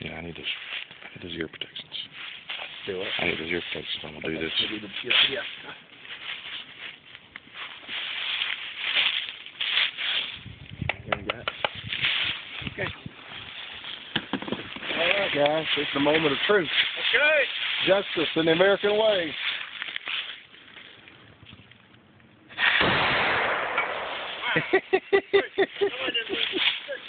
Yeah, I need those ear protections. Do it. I need those ear protections. I'm gonna do this. Yeah. There you go. Okay. All right, guys. It's the moment of truth. Okay. Justice in the American way. Wow. Wait,